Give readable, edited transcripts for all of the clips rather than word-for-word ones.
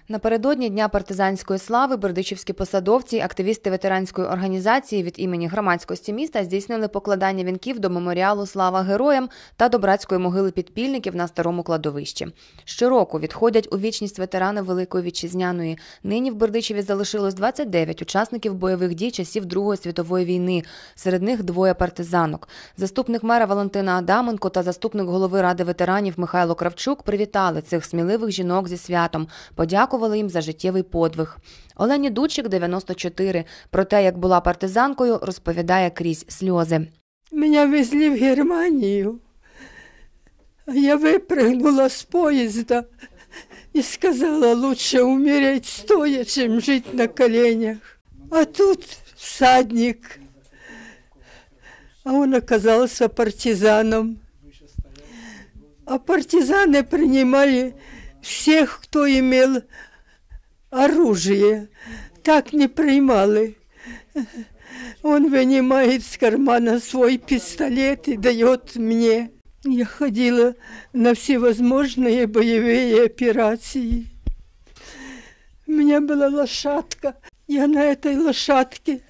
Напередодні Дня партизанської слави бердичівські посадовці, активісти ветеранської організації від імені громадськості міста здійснили покладання вінків до меморіалу «Слава героям» та до братської могили підпільників на старому кладовищі. Щороку відходять у вічність ветерани Великої Вітчизняної. Нині в Бердичеві залишилось 29 учасників бойових дій часів Другої світової війни. Серед них 2 партизанок. Заступник мера Валентина Адаменко та заступник голови Ради ветеранів Михайло Кравчук привітали цих сміливих жінок зі святом, подякували їм за життєвий подвиг. Олені Дудчик, 94. Про те, як була партизанкою, розповідає крізь сльози. Меня везли в Германию. Я выпрыгнула с поезда и сказала, лучше умереть стоя, чем жить на коленях. А тут всадник, а он оказался партизаном. А партизаны принимали всех, кто имел оружие. Так не принимали. Он вынимает из кармана свой пистолет и дает мне. Я ходила на всевозможные боевые операции. У меня была лошадка. Я на этой лошадке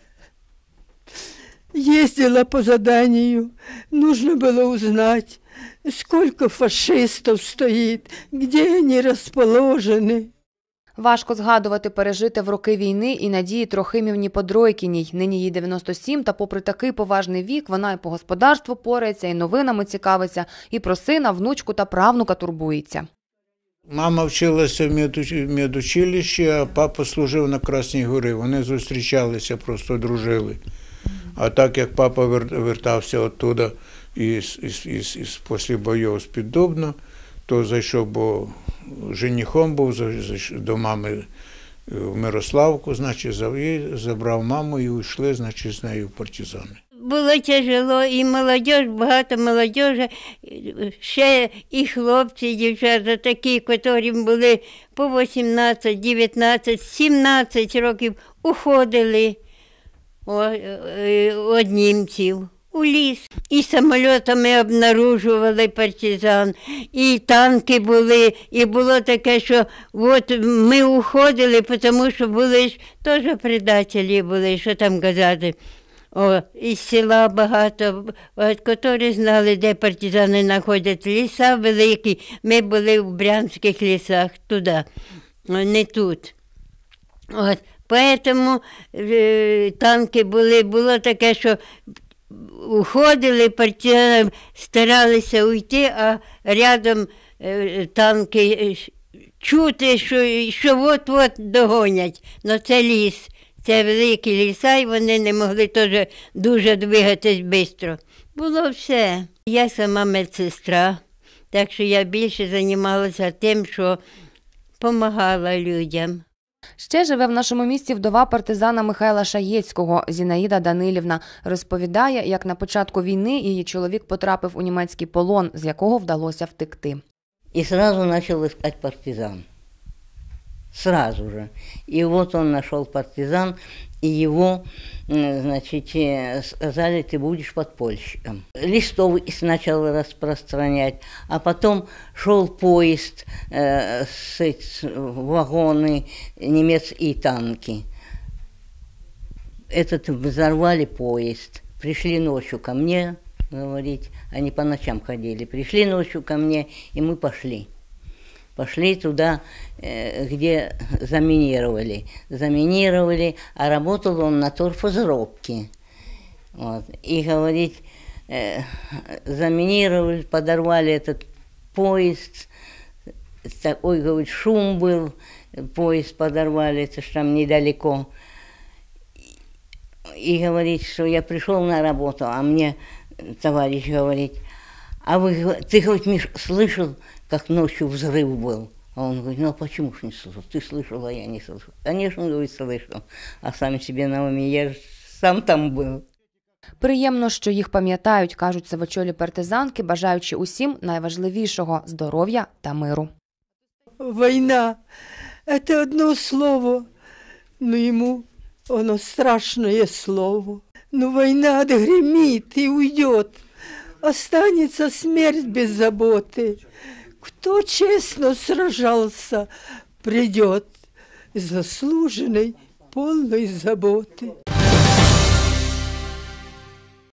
ездила по заданию. Нужно было узнать, сколько фашистов стоит, где они расположены. Важко згадувати пережите в роки війни і Надії Трохимівні Подройкіній. Нині їй 97, та попри такий поважний вік, вона і по господарству порається, і новинами цікавиться, і про сина, внучку та правнука турбується. Мама вчилася в медучилищі, а папа служив на Красній Горі. Вони зустрічалися, просто дружили. А так як папа вертався оттуда після бойов з-під Дубна, то зайшов, бо женихом був, до мами в Мирославку, значить, забрав маму і йшли, значить, з нею в партизани. Було тяжело, і молодь, багато молодежі, ще і хлопці, і дівчата такі, котрі були по 18, 19, 17 років, уходили від німців у ліс. І самолітами обнаружували партизан, і танки були, і було таке, що от ми уходили, тому що були ж теж предателі були, що там казати. Із села багато, які знали, де партизани знаходяться. Ліса великі, ми були в Брянських лісах, туди, не тут. Тому танки були, було таке, що уходили, партизани старалися уйти, а рядом танки чути, що от-от догонять. Но це ліс, це великі ліса, і вони не могли теж дуже двигатись швидко. Було все. Я сама медсестра, так що я більше займалася тим, що допомагала людям. Ще живе в нашому місті вдова партизана Михайла Шаєцького, Зінаїда Данилівна. Розповідає, як на початку війни її чоловік потрапив у німецький полон, з якого вдалося втекти. І одразу почав шукати партизан. Сразу же. И вот он нашел партизан, и его, значит, сказали, ты будешь подпольщиком. Листовки сначала распространять, а потом шел поезд, вагоны, немецкие танки. Взорвали поезд, пришли ночью ко мне, говорить, они по ночам ходили, пришли ночью ко мне, и мы пошли. Пошли туда, где заминировали, а работал он на торфозрубке. И, говорит, заминировали, подорвали этот поезд, такой, говорит, шум был, поезд подорвали, это ж там недалеко. И говорит, что я пришел на работу, а мне товарищ говорит, а ты хоть, Миш, слышал, как ночью взрыв был? А он говорит, ну а почему ж не слышал? Ты слышал, а я не слышал. Конечно, говорит, слышал. А сам себе на уме, я ж сам там был. Приємно, що їх пам'ятають, кажуть сивочолі партизанки, бажаючи усім найважливішого – здоров'я та миру. Война – это одно слово, но ему оно страшное слово. Но война отгремит и уйдет. Останется смерть без заботы. Кто честно сражался, придет. заслужений, повний заботи.